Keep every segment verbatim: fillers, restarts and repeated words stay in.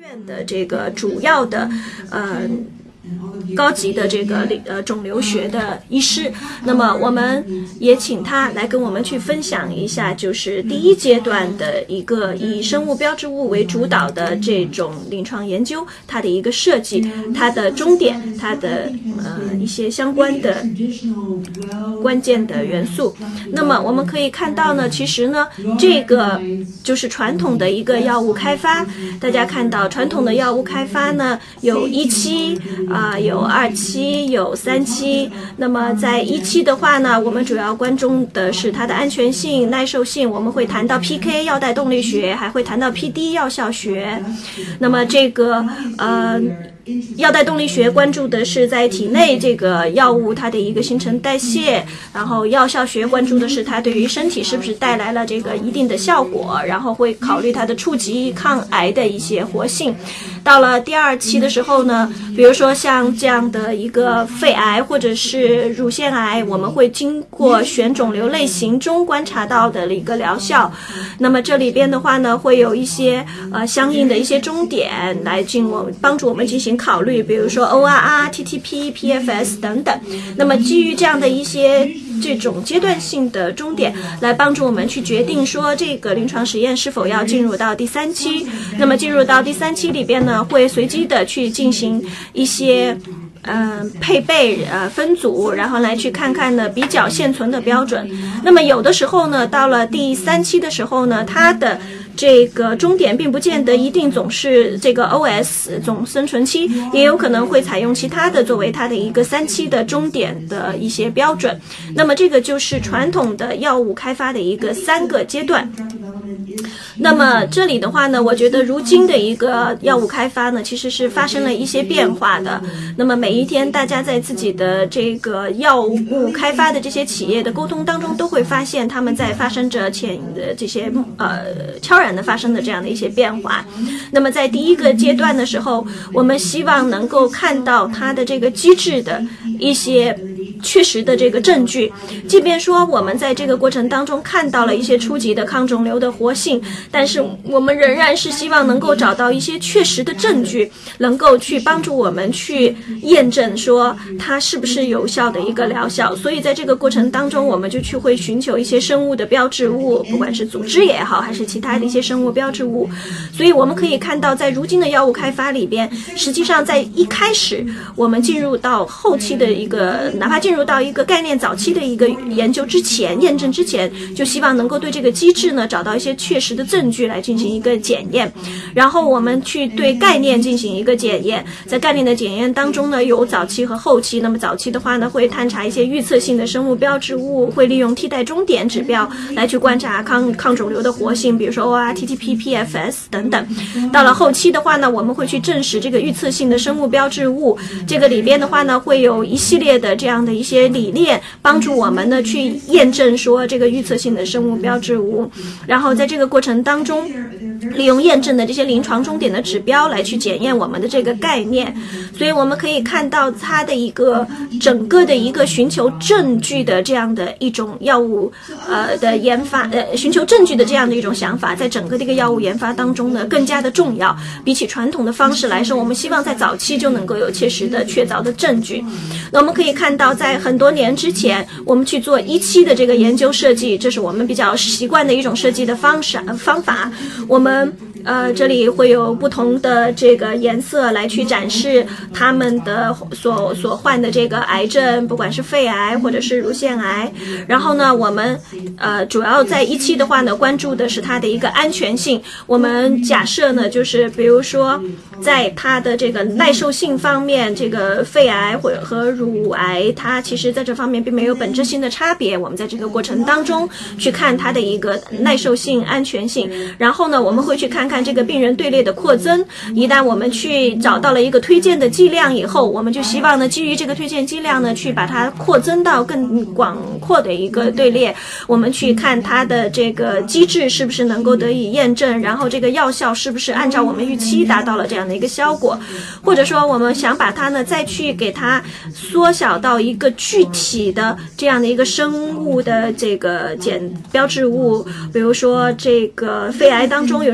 院的这个主要的呃高级的这个呃肿瘤学的医师，那么我们也请他来跟我们去分享一下，就是第一阶段的一个以生物标志物为主导的这种临床研究，它的一个设计，它的终点，它的呃一些相关的关键的元素。那么我们可以看到呢，其实呢，这个就是传统的一个药物开发，大家看到传统的药物开发呢，有一期啊、呃，有二期，有三期。那么在一期的话呢，我们主要关注的是它的安全性、耐受性，我们会谈到 P K 药代动力学，还会谈到 P D 药效学。那么这个呃。药代动力学关注的是在体内这个药物它的一个新陈代谢，然后药效学关注的是它对于身体是不是带来了这个一定的效果，然后会考虑它的触及抗癌的一些活性。到了第二期的时候呢，比如说像这样的一个肺癌或者是乳腺癌，我们会经过选肿瘤类型中观察到的一个疗效。那么这里边的话呢，会有一些呃相应的一些终点来进我帮助我们进行考虑，比如说 O R R、T T P、P F S 等等。那么基于这样的一些这种阶段性的终点，来帮助我们去决定说这个临床实验是否要进入到第三期。那么进入到第三期里边呢，会随机的去进行一些呃配备呃分组，然后来去看看呢比较现存的标准。那么有的时候呢，到了第三期的时候呢，它的这个终点并不见得一定总是这个 O S 总生存期，也有可能会采用其他的作为它的一个三期的终点的一些标准。那么这个就是传统的药物开发的一个三个阶段。那么这里的话呢，我觉得如今的一个药物开发呢，其实是发生了一些变化的。那么每一天大家在自己的这个药物开发的这些企业的沟通当中，都会发现他们在发生着潜的这些呃悄然的发生的这样的一些变化。那么在第一个阶段的时候，我们希望能够看到它的这个机制的一些确实的这个证据，即便说我们在这个过程当中看到了一些初级的抗肿瘤的活性，但是我们仍然是希望能够找到一些确实的证据，能够去帮助我们去验证说它是不是有效的一个疗效。所以在这个过程当中，我们就去会寻求一些生物的标志物，不管是组织也好，还是其他的一些生物标志物。所以我们可以看到，在如今的药物开发里边，实际上在一开始我们进入到后期的一个，哪怕进入到一个概念早期的一个研究之前，验证之前，就希望能够对这个机制呢找到一些确实的证据来进行一个检验，然后我们去对概念进行一个检验。在概念的检验当中呢，有早期和后期。那么早期的话呢，会探查一些预测性的生物标志物，会利用替代终点指标来去观察抗抗肿瘤的活性，比如说 O R R、T T P、P F S 等等。到了后期的话呢，我们会去证实这个预测性的生物标志物，这个里边的话呢，会有一系列的这样的一些理念帮助我们呢去验证说这个预测性的生物标志物，然后在这个过程当中利用验证的这些临床终点的指标来去检验我们的这个概念。所以我们可以看到它的一个整个的一个寻求证据的这样的一种药物呃的研发呃寻求证据的这样的一种想法，在整个这个药物研发当中呢更加的重要。比起传统的方式来说，我们希望在早期就能够有切实的确凿的证据。那我们可以看到，在很多年之前，我们去做一期的这个研究设计，这是我们比较习惯的一种设计的方式方法。我们呃，这里会有不同的这个颜色来去展示他们的所所患的这个癌症，不管是肺癌或者是乳腺癌。然后呢，我们呃主要在一期的话呢，关注的是它的一个安全性。我们假设呢，就是比如说在它的这个耐受性方面，这个肺癌或者和乳癌，它其实在这方面并没有本质性的差别。我们在这个过程当中去看它的一个耐受性、安全性。然后呢，我们会去看看这个病人队列的扩增。一旦我们去找到了一个推荐的剂量以后，我们就希望呢，基于这个推荐剂量呢，去把它扩增到更广阔的一个队列。我们去看它的这个机制是不是能够得以验证，然后这个药效是不是按照我们预期达到了这样的一个效果，或者说我们想把它呢再去给它缩小到一个具体的这样的一个生物的这个检标志物，比如说这个肺癌当中有什么样的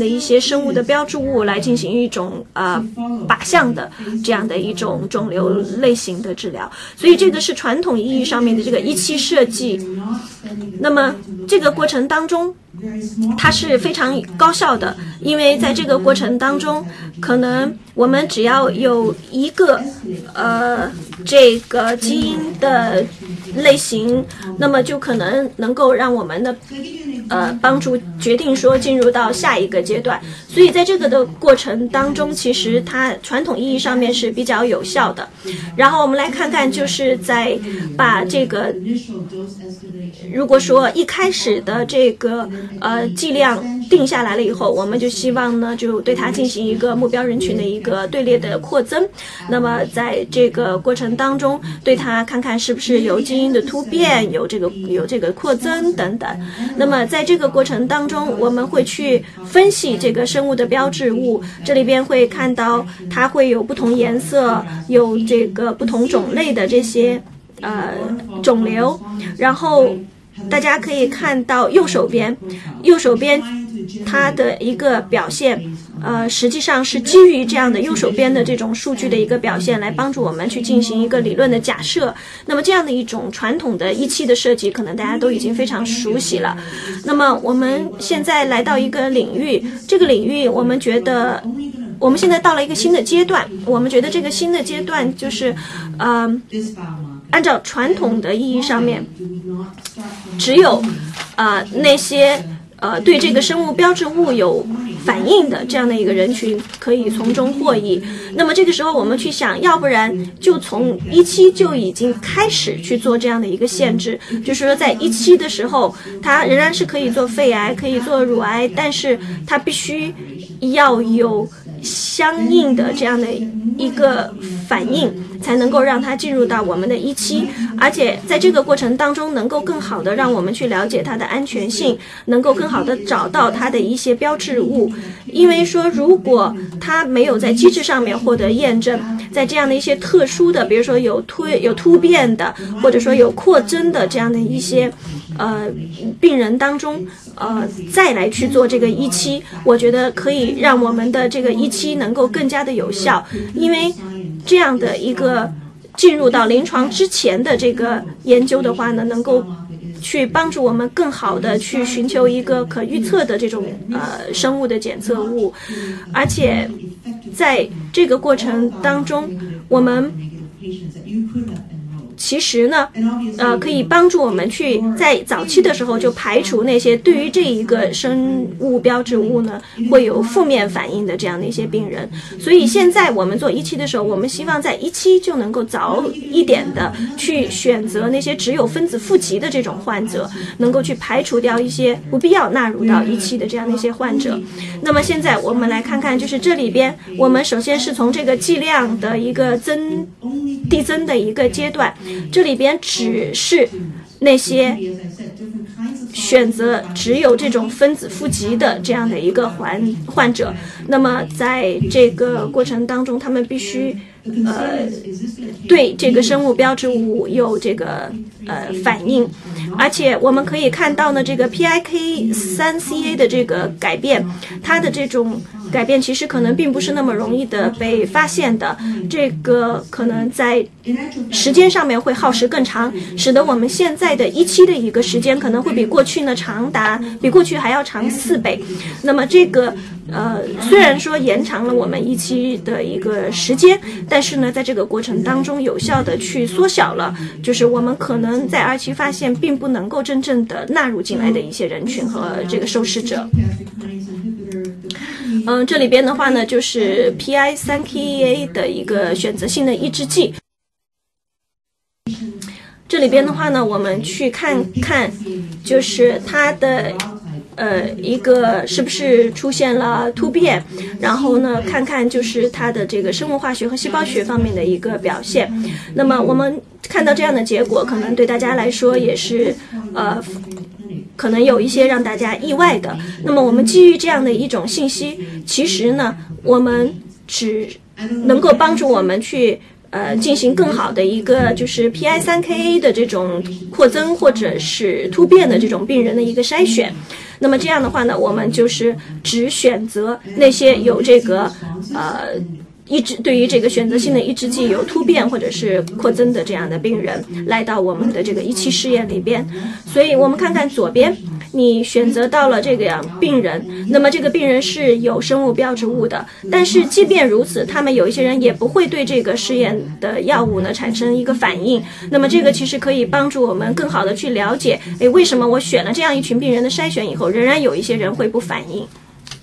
一些生物的标志物来进行一种呃靶向的这样的一种肿瘤类型的治疗。所以这个是传统意义上面的这个一期设计。那么这个过程当中它是非常高效的，因为在这个过程当中，可能我们只要有一个呃这个基因的类型，那么就可能能够让我们的呃帮助决定说进入到下一个阶段。所以在这个的过程当中，其实它传统意义上面是比较有效的。然后我们来看看，就是在把这个如果说一开始的这个呃剂量定下来了以后，我们就希望呢就对它进行一个目标人群的一个队列的扩增。那么在这个过程当中，对它看看是不是有基因的突变，有这个有这个扩增等等。那么在这个过程当中，我们会去分析这个生物的标志物，这里边会看到它会有不同颜色，有这个不同种类的这些呃肿瘤。然后大家可以看到右手边，右手边它的一个表现，呃，实际上是基于这样的右手边的这种数据的一个表现，来帮助我们去进行一个理论的假设。那么这样的一种传统的一期的设计，可能大家都已经非常熟悉了。那么我们现在来到一个领域，这个领域我们觉得我们现在到了一个新的阶段，我们觉得这个新的阶段就是，呃，按照传统的意义上面，只有呃那些呃对这个生物标志物有反应的这样的一个人群可以从中获益。那么这个时候我们去想，要不然就从一期就已经开始去做这样的一个限制，就是说在一期的时候，它仍然是可以做肺癌，可以做乳癌，但是它必须要有相应的这样的一个反应，才能够让它进入到我们的一期，而且在这个过程当中能够更好的让我们去了解它的安全性，能够更好的找到它的一些标志物。因为说如果它没有在机制上面获得验证，在这样的一些特殊的，比如说有突有突变的，或者说有扩增的这样的一些呃病人当中，呃再来去做这个一期，我觉得可以让我们的这个一期能够更加的有效。因为这样的一个进入到临床之前的这个研究的话呢，能够去帮助我们更好的去寻求一个可预测的这种呃生物的检测物。而且在这个过程当中，我们其实呢，呃，可以帮助我们去在早期的时候就排除那些对于这一个生物标志物呢会有负面反应的这样的一些病人。所以现在我们做一期的时候，我们希望在一期就能够早一点的去选择那些只有分子负极的这种患者，能够去排除掉一些不必要纳入到一期的这样的一些患者。那么现在我们来看看，就是这里边我们首先是从这个剂量的一个增递增的一个阶段，这里边只是那些选择只有这种分子负极的这样的一个患患者。那么在这个过程当中，他们必须呃对这个生物标志物有这个呃反应。而且我们可以看到呢，这个 P I K 三 C A 的这个改变，它的这种改变其实可能并不是那么容易的被发现的，这个可能在时间上面会耗时更长，使得我们现在的一期的一个时间可能会比过去呢长达比过去还要长四倍。那么这个呃虽然说延长了我们一期的一个时间，但是呢在这个过程当中有效的去缩小了就是我们可能在二期发现并不能够真正的纳入进来的一些人群和这个受试者。嗯，这里边的话呢，就是 P I 三 K A 的一个选择性的抑制剂。这里边的话呢，我们去看看，就是它的呃一个是不是出现了突变，然后呢，看看就是它的这个生物化学和细胞学方面的一个表现。那么我们看到这样的结果，可能对大家来说也是呃。可能有一些让大家意外的。那么我们基于这样的一种信息，其实呢，我们只能够帮助我们去呃进行更好的一个就是 P I 三 K A 的这种扩增或者是突变的这种病人的一个筛选。 那么这样的话呢，我们就是只选择那些有这个呃抑制对于这个选择性的抑制剂有突变或者是扩增的这样的病人来到我们的这个一期试验里边。所以我们看看左边，你选择到了这个样病人，那么这个病人是有生物标志物的，但是即便如此，他们有一些人也不会对这个试验的药物呢产生一个反应。那么这个其实可以帮助我们更好的去了解，诶，为什么我选了这样一群病人的筛选以后，仍然有一些人会不反应。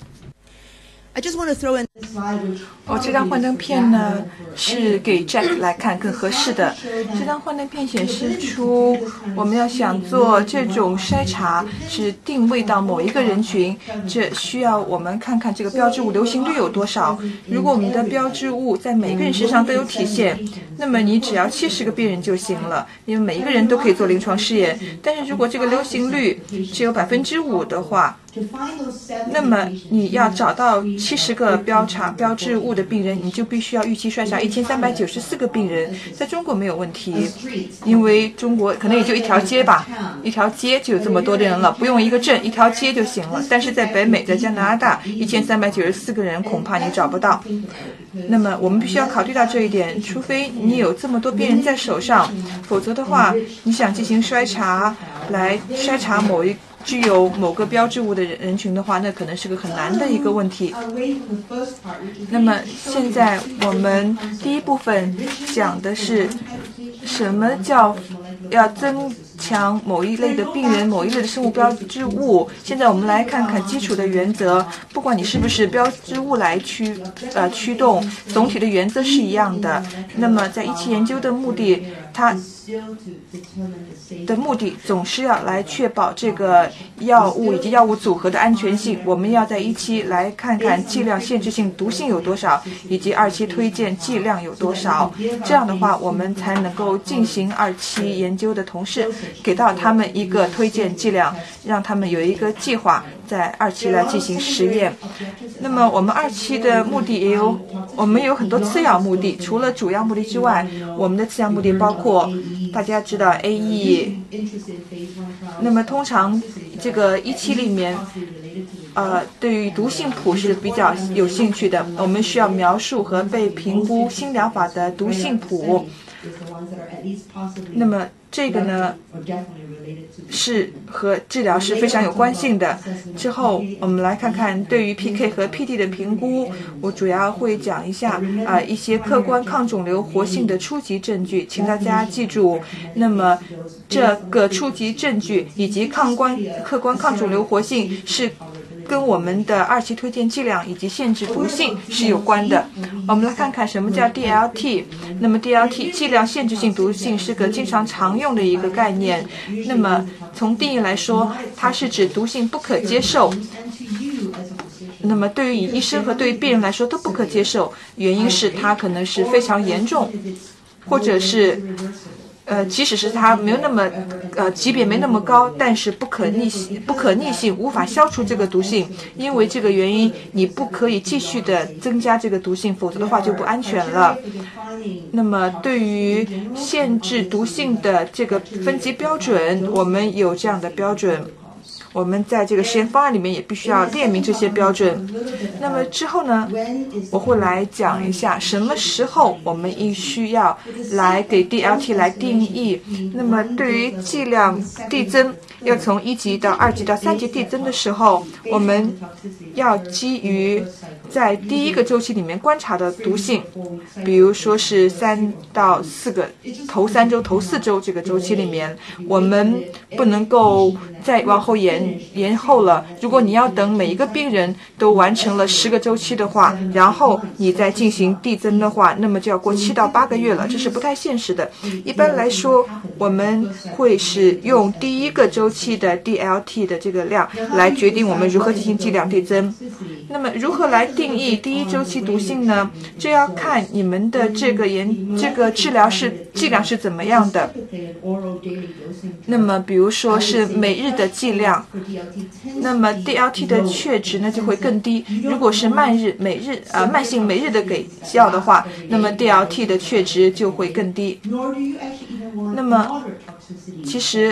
I just want to throw in this slide, which 哦，这张幻灯片呢是给 Jack 来看更合适的。这张幻灯片显示出，我们要想做这种筛查，是定位到某一个人群，这需要我们看看这个标志物流行率有多少。如果我们的标志物在每个人身上都有体现，那么你只要七十个病人就行了，因为每一个人都可以做临床试验。但是如果这个流行率只有百分之五的话，那么你要找到七十个标查标志物的病人，你就必须要预期筛查一千三百九十四个病人。在中国没有问题，因为中国可能也就一条街吧，一条街就有这么多的人了，不用一个镇，一条街就行了。但是在北美，在加拿大，一千三百九十四个人恐怕你找不到。那么我们必须要考虑到这一点，除非你有这么多病人在手上，否则的话，你想进行筛查来筛查某一具有某个标志物的人群的话，那可能是个很难的一个问题。那么现在我们第一部分讲的是什么叫要增强某一类的病人、某一类的生物标志物。现在我们来看看基础的原则，不管你是不是标志物来驱呃驱动，总体的原则是一样的。那么在一期研究的目的，它的目的总是要来确保这个药物以及药物组合的安全性。我们要在一期来看看剂量限制性毒性有多少，以及二期推荐剂量有多少。这样的话，我们才能够进行二期研究的同时，给到他们一个推荐剂量，让他们有一个计划在二期来进行实验。那么我们二期的目的也有，我们有很多次要目的，除了主要目的之外，我们的次要目的包括大家知道 A E。 那么通常这个一期里面呃，对于毒性谱是比较有兴趣的，我们需要描述和被评估新疗法的毒性谱。那么这个呢是和治疗是非常有关性的。之后我们来看看对于 P K 和 P D 的评估，我主要会讲一下啊、呃、一些客观抗肿瘤活性的初级证据，请大家记住。那么这个初级证据以及抗观客观抗肿瘤活性是跟我们的二期推荐剂量以及限制毒性是有关的。我们来看看什么叫 D L T。 那么 D L T 剂量限制性毒性是个经常常用的一个概念。那么从定义来说，它是指毒性不可接受，那么对于医生和对于病人来说都不可接受，原因是它可能是非常严重，或者是呃，即使是它没有那么呃级别没那么高，但是不可逆性不可逆性无法消除这个毒性，因为这个原因你不可以继续的增加这个毒性，否则的话就不安全了。那么对于限制毒性的这个分级标准，我们有这样的标准，我们在这个实验方案里面也必须要列明这些标准。那么之后呢，我会来讲一下什么时候我们应需要来给 D L T 来定义。那么对于剂量递增，要从一级到二级到三级递增的时候，我们要基于在第一个周期里面观察的毒性，比如说是三到四个头三周、头四周这个周期里面，我们不能够再往后延延后了。如果你要等每一个病人都完成了十个周期的话，然后你再进行递增的话，那么就要过七到八个月了，这是不太现实的。一般来说，我们会是用第一个周期的 D L T 的这个量来决定我们如何进行剂量递增。那么如何来定义第一周期毒性呢？这要看你们的这个研这个治疗是剂量是怎么样的。那么比如说是每日的剂量，那么 D L T 的确值呢就会更低。如果是慢日每日呃慢性每日的给药的话，那么 D L T 的确值就会更低。那么其实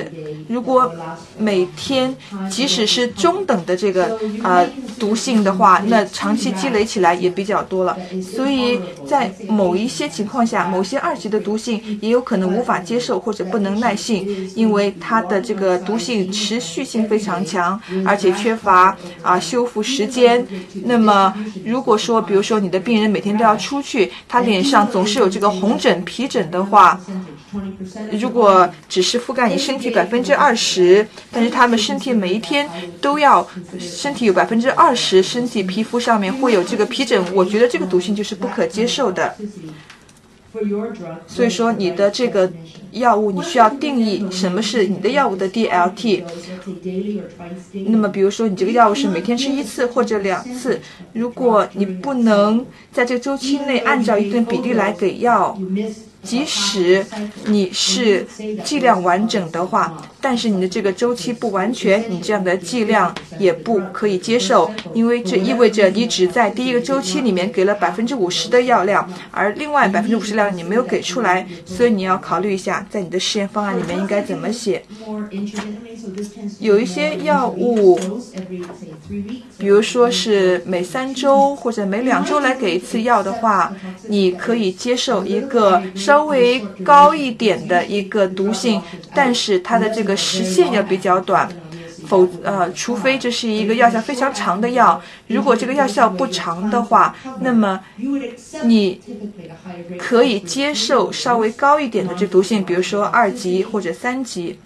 如果每天即使是中等的这个呃毒性的话，那长期积累起来也比较多了。所以在某一些情况下，某些二级的毒性也有可能无法接受或者不能耐性，因为它的这个毒性持续性非常强，而且缺乏啊修复时间。那么如果说比如说你的病人每天都要出去，他脸上总是有这个红疹皮疹的话，如果只是覆盖你身体百分之二十，但是他们身体每一天都要身体有百分之二十身体皮肤上面会有这个皮疹，我觉得这个毒性就是不可接受的。所以说你的这个药物你需要定义什么是你的药物的 D L T。 那么比如说你这个药物是每天吃一次或者两次，如果你不能在这个周期内按照一定比例来给药，即使你是剂量完整的话，但是你的这个周期不完全，你这样的剂量也不可以接受，因为这意味着你只在第一个周期里面给了百分之五十的药量，而另外百分之五十量你没有给出来，所以你要考虑一下，在你的试验方案里面应该怎么写。有一些药物，比如说是每三周或者每两周来给一次药的话，你可以接受一个稍微高一点的一个毒性，但是它的这个时限要比较短。否呃，除非这是一个药效非常长的药，如果这个药效不长的话，那么你可以接受稍微高一点的这毒性，比如说二级或者三级。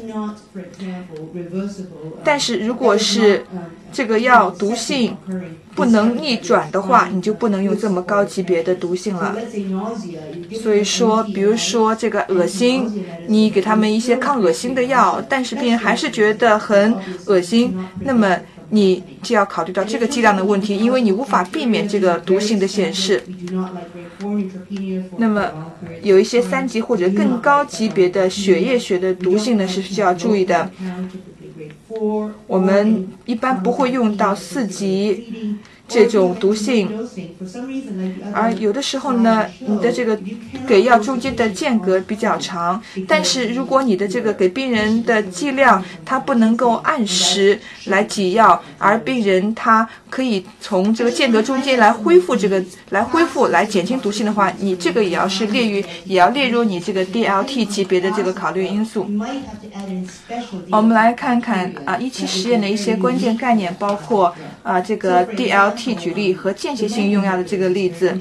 但是如果是这个药毒性不能逆转的话，你就不能用这么高级别的毒性了。所以说比如说这个恶心，你给他们一些抗恶心的药，但是病人还是觉得很恶心，那么你就要考虑到这个剂量的问题，因为你无法避免这个毒性的显示。那么有一些三级或者更高级别的血液学的毒性呢是需要注意的。我们一般不会用到四级这种毒性，而有的时候呢，你的这个给药中间的间隔比较长，但是如果你的这个给病人的剂量他不能够按时来给药，而病人他可以从这个间隔中间来恢复这个来恢复来减轻毒性的话，你这个也要是列于也要列入你这个 D L T 级别的这个考虑因素。我们来看看啊一期实验的一些关键概念，包括啊这个 D L T 举例和间歇性用药的这个例子。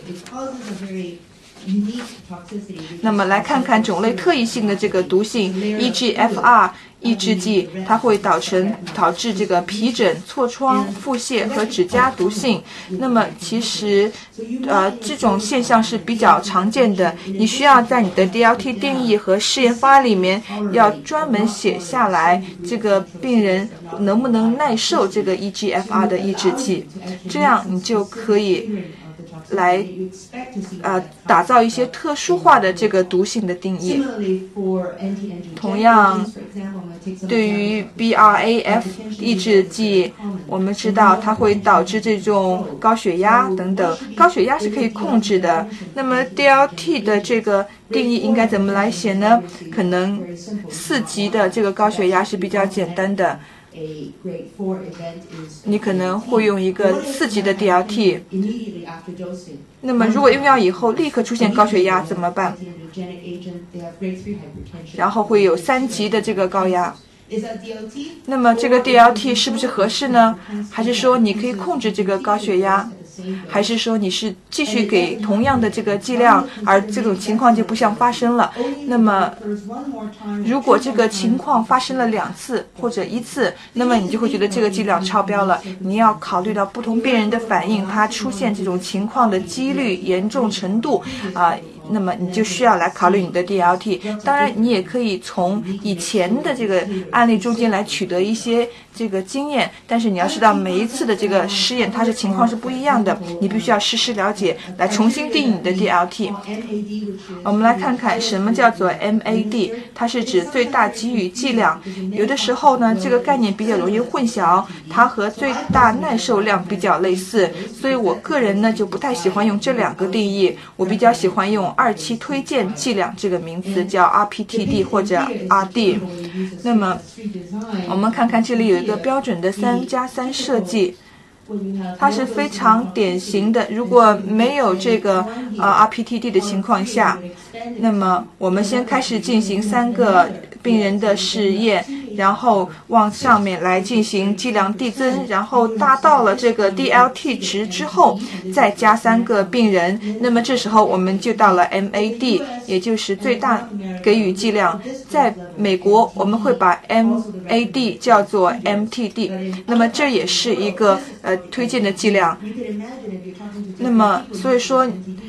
那么来看看种类特异性的这个毒性 E G F R 抑制剂，它会导成导致这个皮疹、痤疮、腹泻和指甲毒性。那么其实呃这种现象是比较常见的，你需要在你的 D L T 定义和试验方案里面要专门写下来，这个病人能不能耐受这个 E G F R 的抑制剂，这样你就可以来呃打造一些特殊化的这个毒性的定义。同样对于 B R A F 抑制剂，我们知道它会导致这种高血压等等，高血压是可以控制的。那么 D L T 的这个定义应该怎么来写呢？可能四级的这个高血压是比较简单的，你可能会用一个四级的 D L T。 那么如果用药以后立刻出现高血压怎么办？然后会有三级的这个高压。那么这个 D L T 是不是合适呢？还是说你可以控制这个高血压？还是说你是继续给同样的这个剂量，而这种情况就不像发生了？那么如果这个情况发生了两次或者一次，那么你就会觉得这个剂量超标了。你要考虑到不同病人的反应，它出现这种情况的几率、严重程度啊、呃那么你就需要来考虑你的 D L T。 当然你也可以从以前的这个案例中间来取得一些这个经验，但是你要知道每一次的这个试验它是情况是不一样的，你必须要实时了解来重新定义你的 D L T。 我们来看看什么叫做 M A D， 它是指最大给予剂量。有的时候呢这个概念比较容易混淆，它和最大耐受量比较类似，所以我个人呢就不太喜欢用这两个定义，我比较喜欢用二期推荐剂量这个名词，叫 R P T D 或者 R D。那么我们看看这里有一个标准的三加三设计，它是非常典型的。如果没有这个呃 R P T D 的情况下，那么我们先开始进行三个病人的试验，然后往上面来进行剂量递增，然后达到了这个 D L T 值之后，再加三个病人，那么这时候我们就到了 M A D， 也就是最大给予剂量。在美国我们会把 M A D 叫做 M T D， 那么这也是一个呃推荐的剂量。那么所以说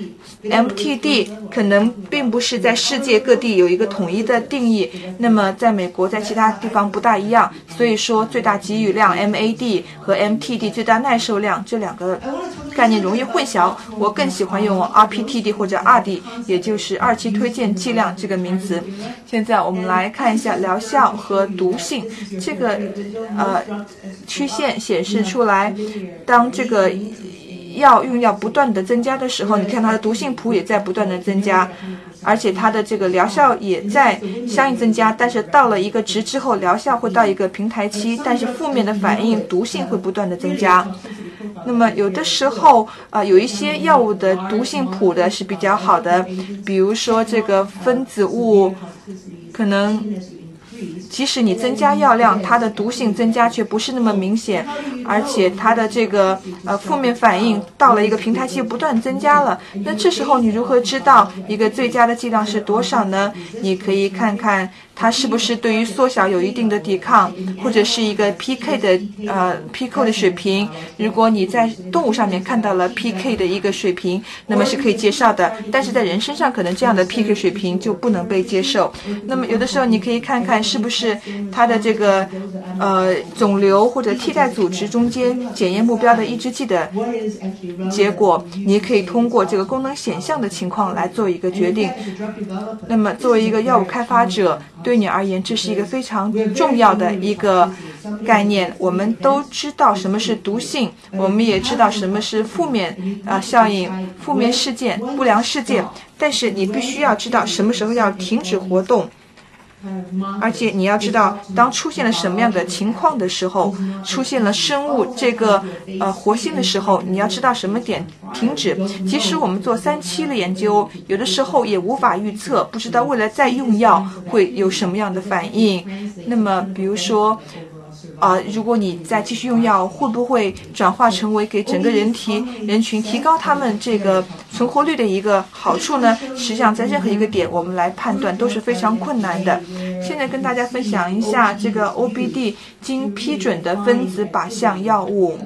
M T D 可能并不是在世界各地有一个统一的定义，那么在美国在其他地方不大一样，所以说最大给予量 M A D 和 M T D 最大耐受量这两个概念容易混淆，我更喜欢用 R P T D 或者 R D， 也就是二期推荐剂量这个名词。现在我们来看一下疗效和毒性，这个呃曲线显示出来，当这个药用药不断的增加的时候，你看它的毒性谱也在不断的增加，而且它的这个疗效也在相应增加，但是到了一个值之后，疗效会到一个平台期，但是负面的反应毒性会不断的增加。那么有的时候呃有一些药物的毒性谱的是比较好的，比如说这个分子物可能即使你增加药量，它的毒性增加却不是那么明显，而且它的这个呃负面反应到了一个平台期不断增加了。那这时候你如何知道一个最佳的剂量是多少呢？你可以看看它是不是对于缩小有一定的抵抗，或者是一个 P K 的呃 P K 的水平。如果你在动物上面看到了 P K 的一个水平，那么是可以介绍的，但是在人身上可能这样的 P K 水平就不能被接受。那么有的时候你可以看看是不是它的这个呃肿瘤或者替代组织中间检验目标的抑制剂的结果，你也可以通过这个功能显像的情况来做一个决定。那么作为一个药物开发者，对你而言这是一个非常重要的一个概念。我们都知道什么是毒性，我们也知道什么是负面呃效应、负面事件、不良事件，但是你必须要知道什么时候要停止活动，而且你要知道当出现了什么样的情况的时候，出现了生物这个呃活性的时候，你要知道什么点停止。即使我们做三期的研究，有的时候也无法预测，不知道未来再用药会有什么样的反应。那么比如说呃，如果你再继续用药，会不会转化成为给整个人体人群提高他们这个存活率的一个好处呢？实际上在任何一个点我们来判断都是非常困难的。现在跟大家分享一下这个 O B D 经批准的分子靶向药物。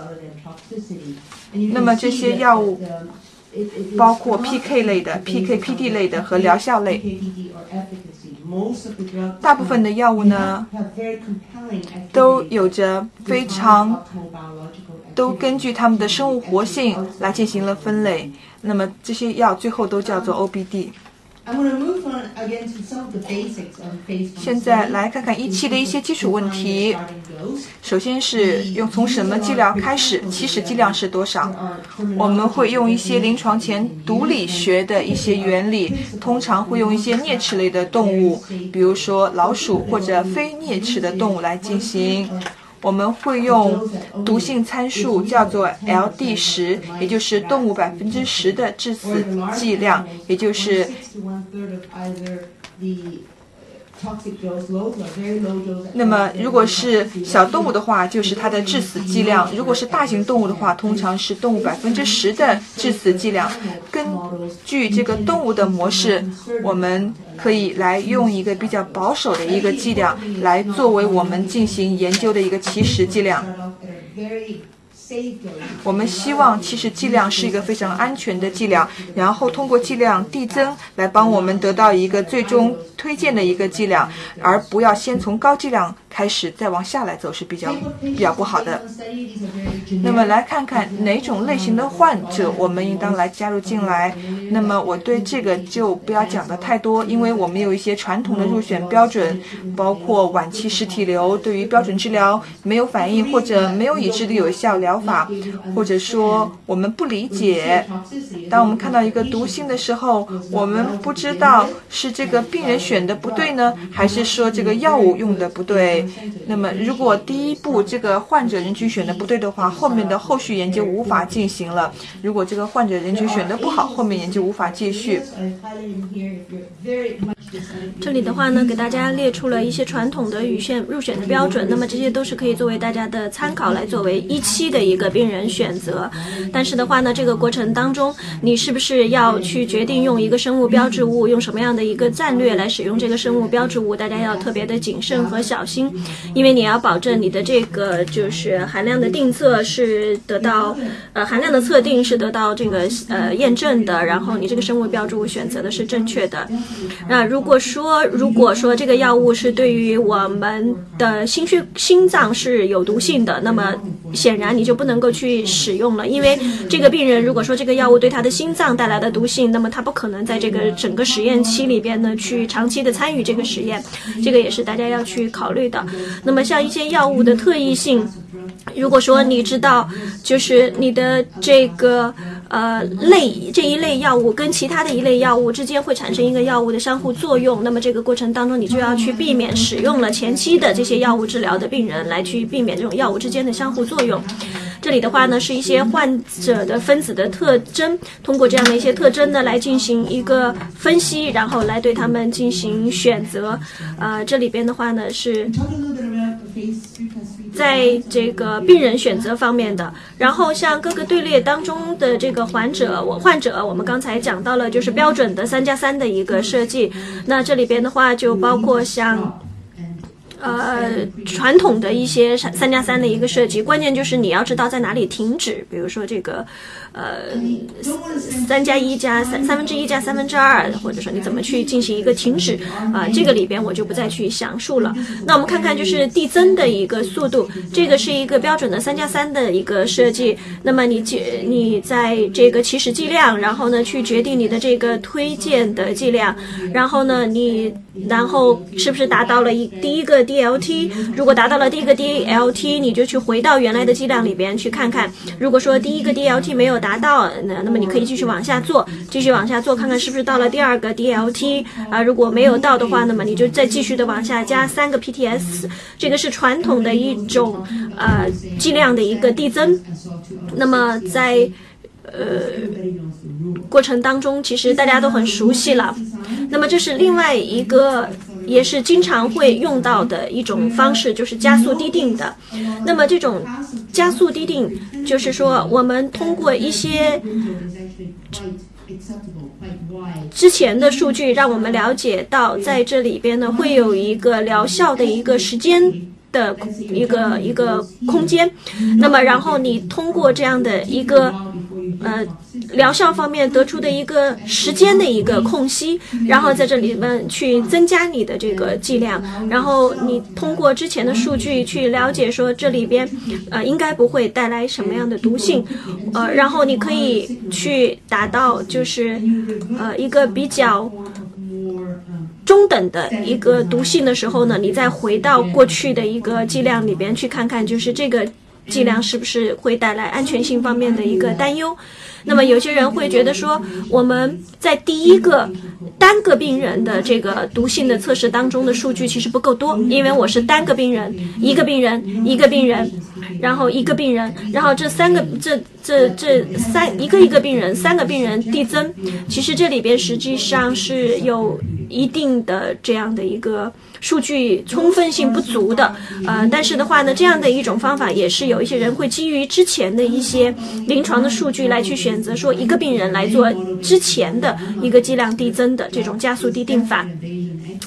那么这些药物包括 P K 类的、P K P D 类的和疗效类。大部分的药物呢都有着非常都根据它们的生物活性来进行了分类，那么这些药最后都叫做 O B D。现在来看看一期的一些基础问题。首先是用从什么剂量开始，起始剂量是多少？我们会用一些临床前毒理学的一些原理，通常会用一些啮齿类的动物，比如说老鼠或者非啮齿的动物来进行。我们会用毒性参数叫做 L D 十， 也就是动物百分之十的致死剂量，也就是那么如果是小动物的话，就是它的致死剂量；如果是大型动物的话，通常是动物百分之十的致死剂量。根据这个动物的模式，我们可以来用一个比较保守的一个剂量来作为我们进行研究的一个起始剂量。我们希望起始剂量是一个非常安全的剂量，然后通过剂量递增来帮我们得到一个最终推荐的一个剂量，而不要先从高剂量开始再往下来走是比较比较不好的。 那么来看看哪种类型的患者我们应当来加入进来。那么我对这个就不要讲的太多，因为我们有一些传统的入选标准，包括晚期实体瘤对于标准治疗没有反应，或者没有已知的有效疗法，或者说我们不理解，当我们看到一个毒性的时候，我们不知道是这个病人选的不对呢，还是说这个药物用的不对。那么如果第一步这个患者人群选的不对的话，后面的后续研究无法进行了。如果这个患者人群选的不好，后面研究无法继续。 这里的话呢，给大家列出了一些传统的入选入选的标准，那么这些都是可以作为大家的参考，来作为一期的一个病人选择。但是的话呢，这个过程当中，你是不是要去决定用一个生物标志物，用什么样的一个战略来使用这个生物标志物，大家要特别的谨慎和小心，因为你要保证你的这个就是含量的定测是得到呃含量的测定是得到这个呃验证的，然后你这个生物标志物选择的是正确的。那如果说如果说这个药物是对于我们的心血心脏是有毒性的，那么显然你就不能够去使用了，因为这个病人如果说这个药物对他的心脏带来的毒性，那么他不可能在这个整个实验期里边呢去长期的参与这个实验，这个也是大家要去考虑的。那么像一些药物的特异性，如果说你知道就是你的这个呃类这一类药物跟其他的一类药物之间会产生一个药物的相互作用，那么这个过程当中你就要去避免使用了前期的这些药物治疗的病人来去避免这种药物之间的相互作用。这里的话呢是一些患者的分子的特征，通过这样的一些特征呢来进行一个分析，然后来对他们进行选择。呃，这里边的话呢是在这个病人选择方面的，然后像各个队列当中的这个患者，我患者我们刚才讲到了就是标准的三加三的一个设计，那这里边的话就包括像呃，传统的一些三加三的一个设计，关键就是你要知道在哪里停止。比如说这个，呃，三加一加三三分之一加三分之二，或者说你怎么去进行一个停止啊、呃，这个里边我就不再去详述了。那我们看看就是递增的一个速度，这个是一个标准的三加三的一个设计。那么你你在这个起始剂量，然后呢去决定你的这个推荐的剂量，然后呢你然后是不是达到了一第一个D L T， 如果达到了第一个 D L T， 你就去回到原来的剂量里边去看看，如果说第一个 D L T 没有达到，那那么你可以继续往下做，继续往下做，看看是不是到了第二个 D L T 啊，如果没有到的话，那么你就再继续的往下加三个 P T S， 这个是传统的一种呃剂量的一个递增。那么在呃过程当中，其实大家都很熟悉了。那么这是另外一个也是经常会用到的一种方式，就是加速滴定的。那么这种加速滴定就是说我们通过一些之前的数据让我们了解到在这里边呢会有一个疗效的一个时间的一个一个空间，那么然后你通过这样的一个呃疗效方面得出的一个时间的一个空隙，然后在这里面去增加你的这个剂量，然后你通过之前的数据去了解说这里边呃应该不会带来什么样的毒性，呃然后你可以去达到就是呃一个比较中等的一个毒性的时候呢，你再回到过去的一个剂量里边去看看，就是这个剂量是不是会带来安全性方面的一个担忧。那么有些人会觉得说，我们在第一个单个病人的这个毒性的测试当中的数据其实不够多，因为我是单个病人，一个病人，一个病人，然后一个病人，然后这三个这这这三一个一个病人，三个病人递增，其实这里边实际上是有一定的这样的一个数据充分性不足的，呃，但是的话呢，这样的一种方法也是有一些人会基于之前的一些临床的数据来去选择说一个病人来做之前的一个剂量递增的这种加速递定法。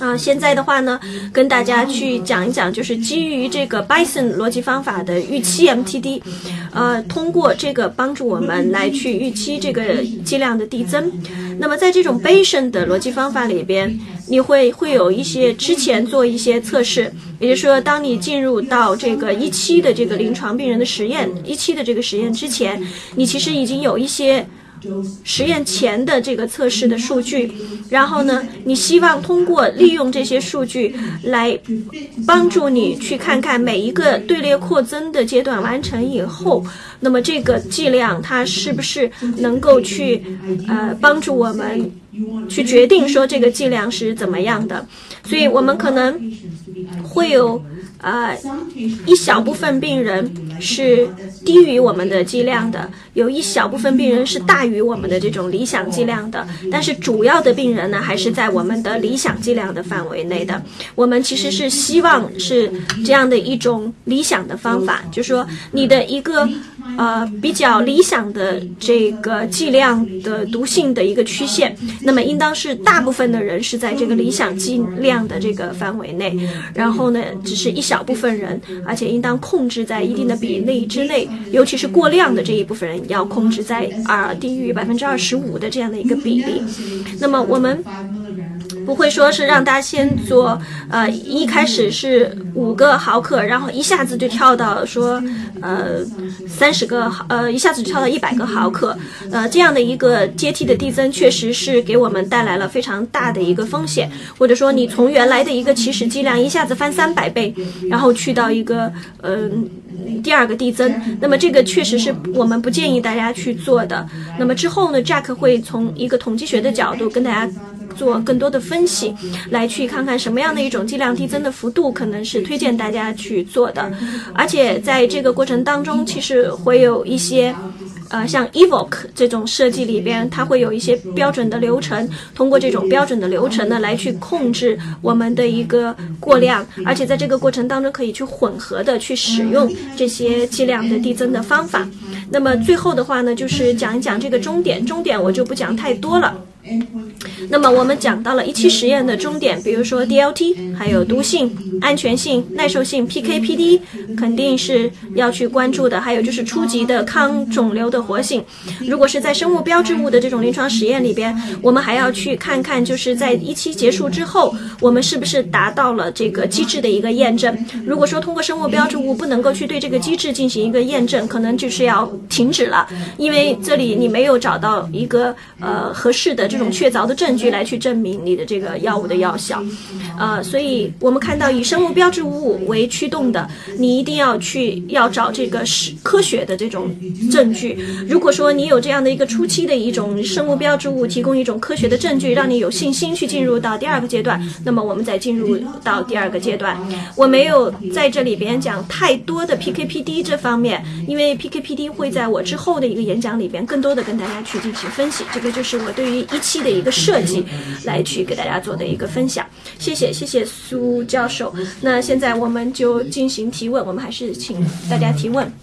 啊，现在的话呢，跟大家去讲一讲，就是基于这个 Bayesian 逻辑方法的预期 M T D， 呃，通过这个帮助我们来去预期这个剂量的递增。那么在这种 Bayesian 的逻辑方法里边，你会会有一些之前做一些测试，也就是说，当你进入到这个一期的这个临床病人的实验，一期的这个实验之前，你其实已经有一些实验前的这个测试的数据，然后呢，你希望通过利用这些数据来帮助你去看看每一个队列扩增的阶段完成以后，那么这个剂量它是不是能够去呃帮助我们去决定说这个剂量是怎么样的。所以我们可能会有呃一小部分病人是低于我们的剂量的，有一小部分病人是大于我们的这种理想剂量的，但是主要的病人呢还是在我们的理想剂量的范围内的。我们其实是希望是这样的一种理想的方法，就是说你的一个呃比较理想的这个剂量的毒性的一个曲线，那么应当是大部分的人是在这个理想剂量的这个范围内，然后呢只是一小部分人，而且应当控制在一定的比例之内，尤其是过量的这一部分人要控制在啊低于百分之二十五的这样的一个比例。那么我们不会说是让大家先做，呃，一开始是五个毫克，然后一下子就跳到说，呃，三十个，呃，一下子就跳到一百个毫克，呃，这样的一个阶梯的递增，确实是给我们带来了非常大的一个风险，或者说你从原来的一个起始剂量一下子翻三百倍，然后去到一个，嗯、呃，第二个递增，那么这个确实是我们不建议大家去做的。那么之后呢 ，Jack 会从一个统计学的角度跟大家做更多的分析，来去看看什么样的一种剂量递增的幅度可能是推荐大家去做的。而且在这个过程当中，其实会有一些呃，像 Evoke 这种设计里边，它会有一些标准的流程，通过这种标准的流程呢，来去控制我们的一个过量，而且在这个过程当中可以去混合的去使用这些剂量的递增的方法。那么最后的话呢，就是讲一讲这个终点，终点我就不讲太多了。那么我们讲到了一期实验的终点，比如说 D L T， 还有毒性、安全性、耐受性、P K P D 肯定是要去关注的，还有就是初级的抗肿瘤的活性。如果是在生物标志物的这种临床实验里边，我们还要去看看就是在一期结束之后，我们是不是达到了这个机制的一个验证。如果说通过生物标志物不能够去对这个机制进行一个验证，可能就是要停止了，因为这里你没有找到一个呃合适的这种确凿的证据来去证明你的这个药物的药效，呃，所以我们看到以生物标志物为驱动的，你一定要去要找这个是科学的这种证据。如果说你有这样的一个初期的一种生物标志物提供一种科学的证据，让你有信心去进入到第二个阶段，那么我们再进入到第二个阶段。我没有在这里边讲太多的 P K P D 这方面，因为 P K P D 会在我之后的一个演讲里边更多的跟大家去进行分析，这个就是我对于一期的一个设计来去给大家做的一个分享。谢谢谢谢苏教授。那现在我们就进行提问，我们还是请大家提问。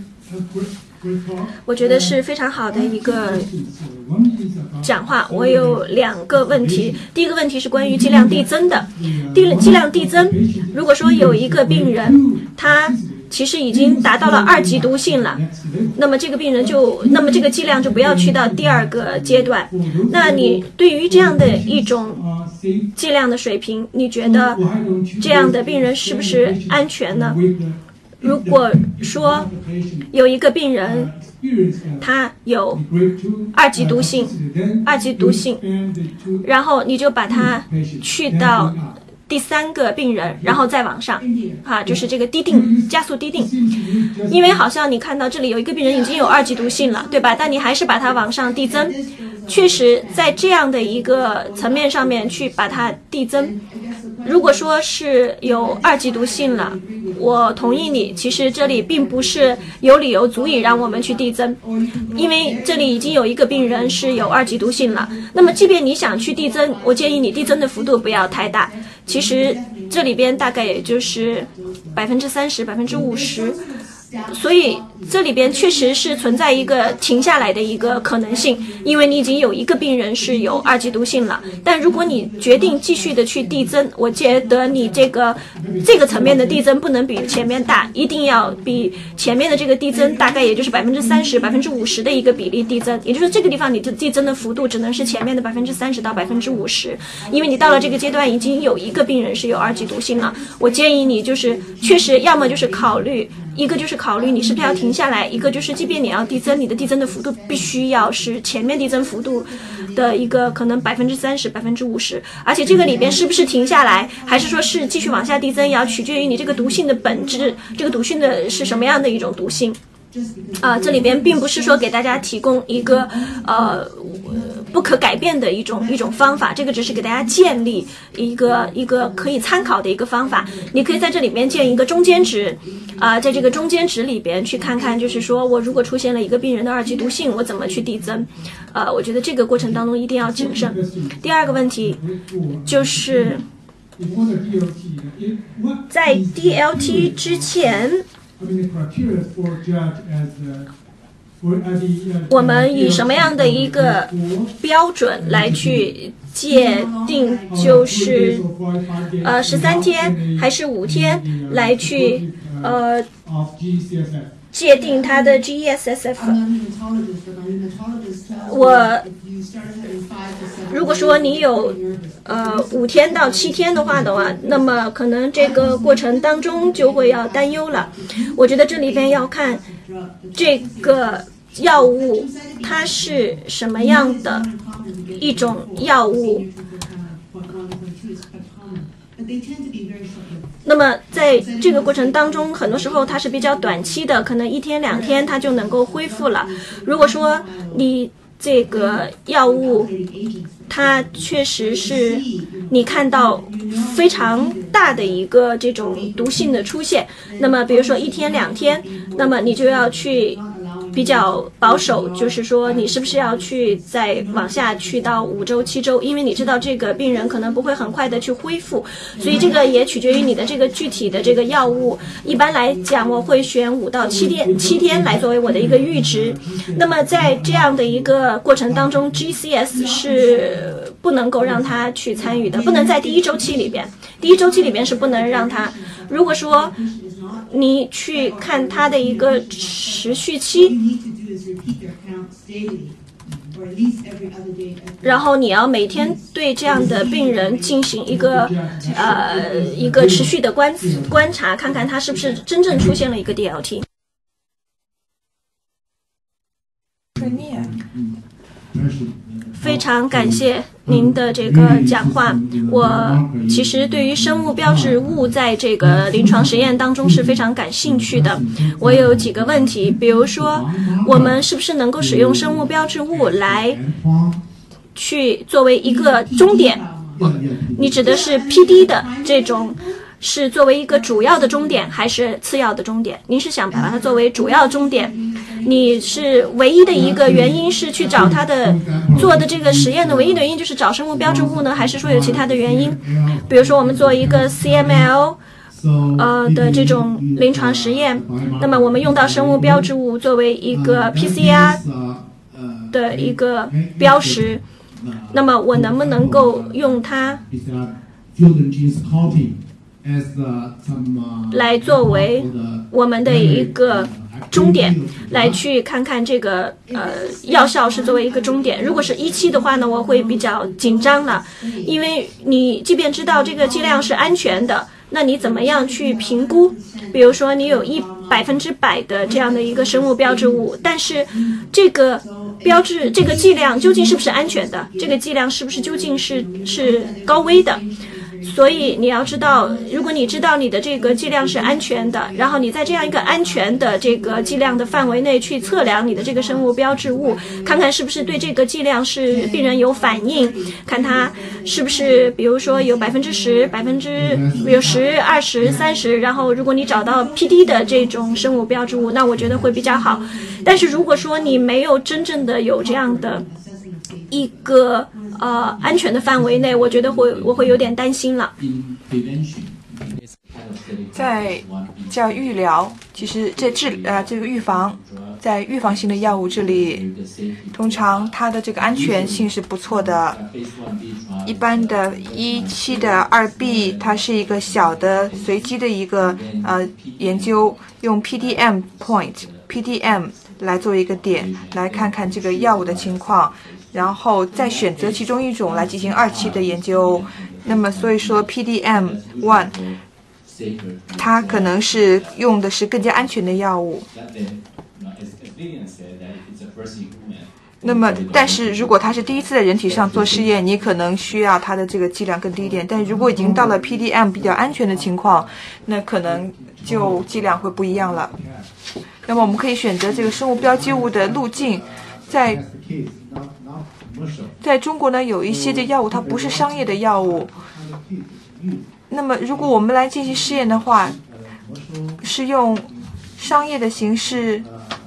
我觉得是非常好的一个讲话。我有两个问题，第一个问题是关于剂量递增的。剂剂量递增，如果说有一个病人他其实已经达到了二级毒性了，那么这个病人就，那么这个剂量就不要去到第二个阶段。那你对于这样的一种剂量的水平，你觉得这样的病人是不是安全呢？如果说有一个病人他有二级毒性，二级毒性，然后你就把他去到第三个病人，然后再往上，哈、啊，就是这个滴定加速滴定，因为好像你看到这里有一个病人已经有二级毒性了，对吧？但你还是把它往上递增，确实在这样的一个层面上面去把它递增。如果说是有二级毒性了，我同意你，其实这里并不是有理由足以让我们去递增，因为这里已经有一个病人是有二级毒性了。那么即便你想去递增，我建议你递增的幅度不要太大，其实这里边大概也就是百分之三十、百分之五十。 所以这里边确实是存在一个停下来的一个可能性，因为你已经有一个病人是有二级毒性了。但如果你决定继续的去递增，我觉得你这个这个层面的递增不能比前面大，一定要比前面的这个递增大概也就是百分之三十、百分之五十的一个比例递增，也就是这个地方你的递增的幅度只能是前面的百分之三十到百分之五十，因为你到了这个阶段已经有一个病人是有二级毒性了。我建议你就是确实要么就是考虑。一个就是考虑你是不是要停下来，一个就是即便你要递增，你的递增的幅度必须要是前面递增幅度的一个可能百分之三十、百分之五十，而且这个里边是不是停下来，还是说是继续往下递增，也要取决于你这个毒性的本质，这个毒性的是什么样的一种毒性。啊、呃，这里边并不是说给大家提供一个呃不可改变的一种一种方法，这个只是给大家建立一个一个可以参考的一个方法。你可以在这里边建一个中间值，啊、呃，在这个中间值里边去看看，就是说我如果出现了一个病人的二级毒性，我怎么去递增？呃，我觉得这个过程当中一定要谨慎。第二个问题就是在 D L T 之前。我们以什么样的一个标准来去界定，就是呃十三天还是五天来去呃界定它的 G E S S F？ 我如果说你有呃五天到七天的话的话，那么可能这个过程当中就会要担忧了。我觉得这里边要看这个药物它是什么样的一种药物。那么在这个过程当中，很多时候它是比较短期的，可能一天两天它就能够恢复了。如果说你这个药物它确实是你看到非常大的一个这种毒性的出现，那么比如说一天两天，那么你就要去比较保守，就是说你是不是要去再往下去到五周七周，因为你知道这个病人可能不会很快的去恢复，所以这个也取决于你的这个具体的这个药物。一般来讲我会选五到七天七天来作为我的一个阈值。那么在这样的一个过程当中 G C S 是不能够让他去参与的，不能在第一周期里边第一周期里边是不能让他。如果说你去看它的一个持续期，然后你要每天对这样的病人进行一个呃一个持续的观观察，看看他是不是真正出现了一个 D L T。非常感谢您的这个讲话。我其实对于生物标志物在这个临床实验当中是非常感兴趣的。我有几个问题，比如说我们是不是能够使用生物标志物来去作为一个终点？你指的是 P D 的这种是作为一个主要的终点还是次要的终点？您是想把它作为主要终点？你是唯一的一个原因是去找它的做的这个实验的唯一的原因就是找生物标志物呢，还是说有其他的原因？比如说我们做一个 C M L 呃的这种临床实验，那么我们用到生物标志物作为一个 P C R 的一个标识，那么我能不能够用它来作为我们的一个终点，来去看看这个呃药效是作为一个终点。如果是一期的话呢，我会比较紧张了，因为你即便知道这个剂量是安全的，那你怎么样去评估？比如说你有一百分之百的这样的一个生物标志物，但是这个标志这个剂量究竟是不是安全的？这个剂量是不是究竟是是高危的？所以你要知道，如果你知道你的这个剂量是安全的，然后你在这样一个安全的这个剂量的范围内去测量你的这个生物标志物，看看是不是对这个剂量是病人有反应，看它是不是比如说有百分之十、百分之有十、二十、三十，然后如果你找到 P D 的这种生物标志物，那我觉得会比较好。但是如果说你没有真正的有这样的一个呃安全的范围内，我觉得会我会有点担心了。 在叫预疗，其实这治呃这个预防，在预防性的药物这里，通常它的这个安全性是不错的。一般的一期的二 B， 它是一个小的随机的一个呃研究，用 P D M point P D M 来做一个点，来看看这个药物的情况，然后再选择其中一种来进行二期的研究。那么所以说 P D M 一， 它可能是用的是更加安全的药物。那么，但是如果它是第一次在人体上做试验，你可能需要它的这个剂量更低一点。但如果已经到了 P D M 比较安全的情况，那可能就剂量会不一样了。那么我们可以选择这个生物标记物的路径，在在中国呢，有一些的药物它不是商业的药物。那么如果我们来进行试验的话，是用商业的形式，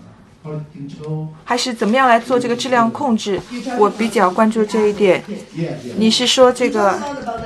还是怎么样来做这个质量控制？我比较关注这一点。你是说这个？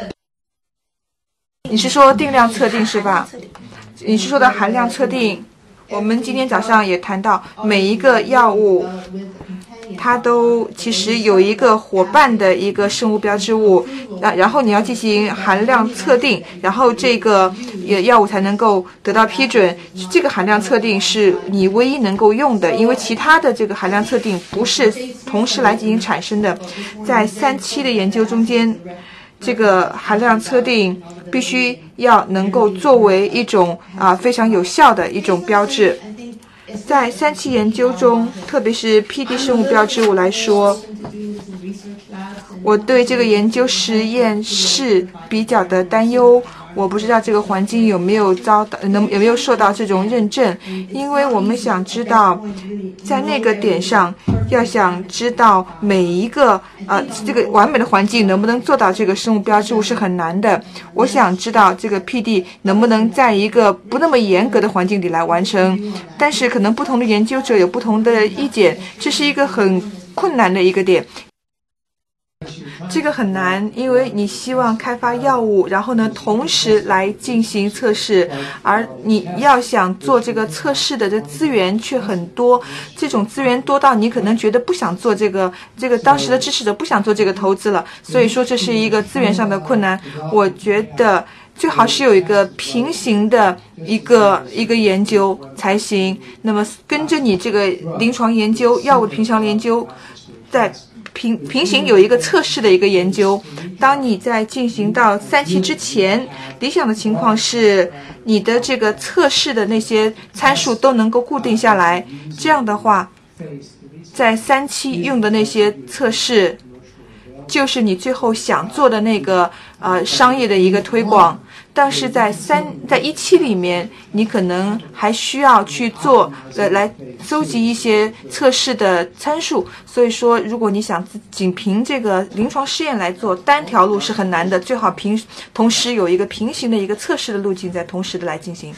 你是说定量测定是吧？你是说的含量测定？我们今天早上也谈到，每一个药物它都其实有一个伙伴的一个生物标志物，然后你要进行含量测定，然后这个药物才能够得到批准。这个含量测定是你唯一能够用的，因为其他的这个含量测定不是同时来进行产生的。在三期的研究中间，这个含量测定必须要能够作为一种啊非常有效的一种标志。在三期研究中，特别是 P D 生物标志物来说，我对这个研究实验室比较的担忧。我不知道这个环境有没有遭到能有没有受到这种认证，因为我们想知道在那个点上，要想知道每一个呃这个完美的环境能不能做到这个生物标志物是很难的。我想知道这个 P D 能不能在一个不那么严格的环境里来完成，但是可能不同的研究者有不同的意见，这是一个很困难的一个点。这个很难，因为你希望开发药物，然后呢，同时来进行测试，而你要想做这个测试的这资源却很多，这种资源多到你可能觉得不想做这个，这个当时的支持者不想做这个投资了，所以说这是一个资源上的困难。我觉得最好是有一个平行的一个一个研究才行。那么跟着你这个临床研究、药物临床研究，在平平行有一个测试的一个研究。当你在进行到三期之前，理想的情况是你的这个测试的那些参数都能够固定下来。这样的话，在三期用的那些测试，就是你最后想做的那个呃商业的一个推广。但是在三在一期里面，你可能还需要去做呃来搜集一些测试的参数。所以说，如果你想仅凭这个临床试验来做，单条路是很难的，最好平同时有一个平行的一个测试的路径，在同时的来进行。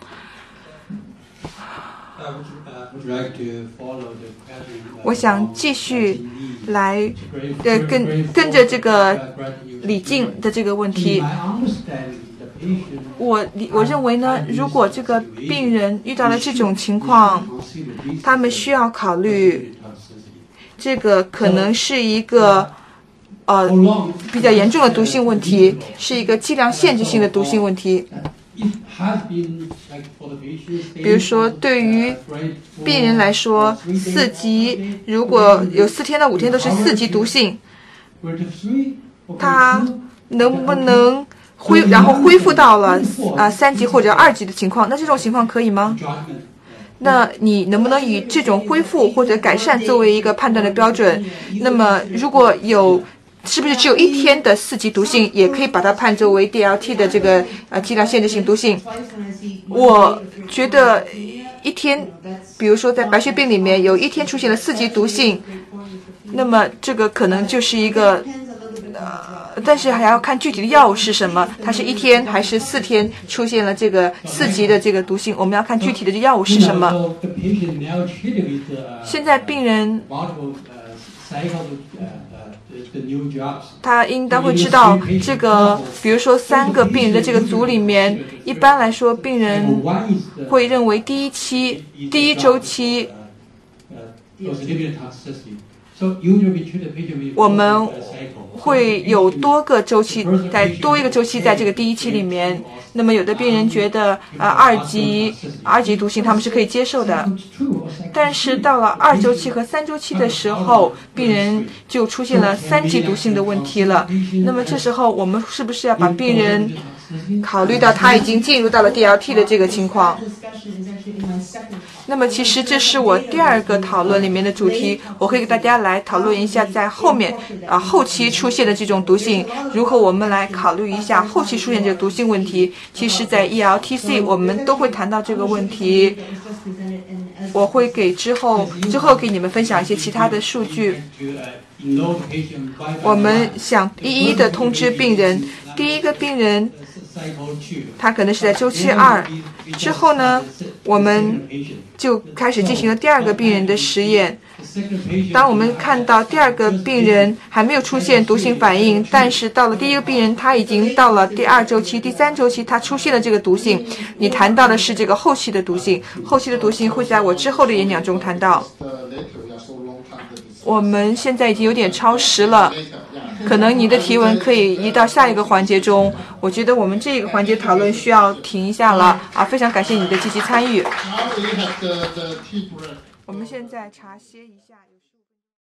我想继续来呃跟跟着这个李静的这个问题。我我认为呢，如果这个病人遇到了这种情况，他们需要考虑这个可能是一个呃比较严重的毒性问题，是一个剂量限制性的毒性问题。比如说，对于病人来说，四级如果有四天到五天都是四级毒性，他能不能恢然后恢复到了啊、呃、三级或者二级的情况？那这种情况可以吗？那你能不能以这种恢复或者改善作为一个判断的标准？那么如果有是不是只有一天的四级毒性，也可以把它判作为 D L T 的这个呃剂量限制性毒性？我觉得一天，比如说在白血病里面有一天出现了四级毒性，那么这个可能就是一个呃，但是还要看具体的药物是什么，它是一天还是四天出现了这个四级的这个毒性，我们要看具体的药物是什么。现在病人他应当会知道这个，比如说三个病人的这个组里面，一般来说病人会认为第一期、第一周期，我们会有多个周期，在多一个周期在这个第一期里面。那么有的病人觉得呃二级二级毒性他们是可以接受的，但是到了二周期和三周期的时候，病人就出现了三级毒性的问题了。那么这时候我们是不是要把病人考虑到他已经进入到了 D L T 的这个情况？那么其实这是我第二个讨论里面的主题，我会给大家来讨论一下在后面啊后期出现的这种毒性，如何我们来考虑一下后期出现这个毒性问题。其实在 E L T C 我们都会谈到这个问题，我会给之后之后给你们分享一些其他的数据。我们想一一的通知病人，第一个病人他可能是在周期二之后呢，我们就开始进行了第二个病人的实验。当我们看到第二个病人还没有出现毒性反应，但是到了第一个病人他已经到了第二周期、第三周期，他出现了这个毒性。你谈到的是这个后期的毒性，后期的毒性会在我之后的演讲中谈到。我们现在已经有点超时了，可能你的提问可以移到下一个环节中。我觉得我们这个环节讨论需要停一下了啊！非常感谢你的积极参与。我们现在茶歇一下。